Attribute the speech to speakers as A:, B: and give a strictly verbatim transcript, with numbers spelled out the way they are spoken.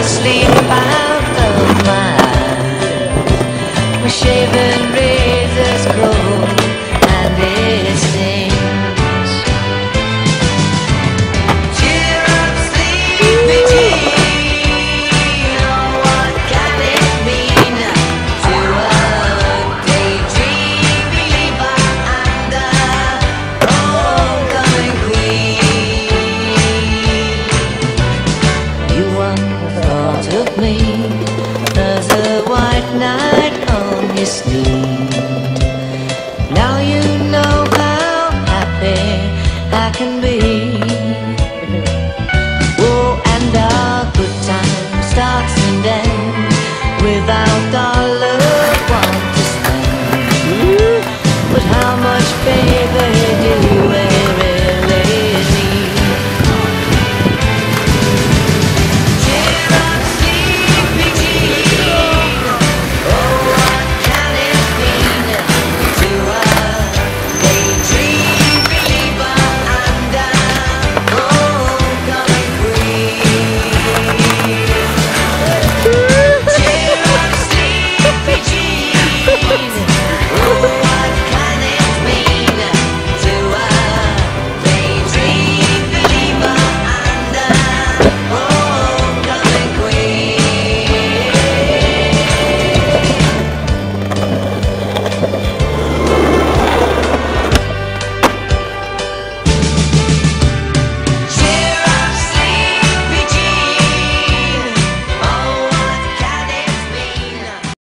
A: sleep out of mind. My shaven razors grow and it stings. Cheer up, sleepy Jean. Oh, what can it mean to a daydream believer and a homecoming queen? You once thought of me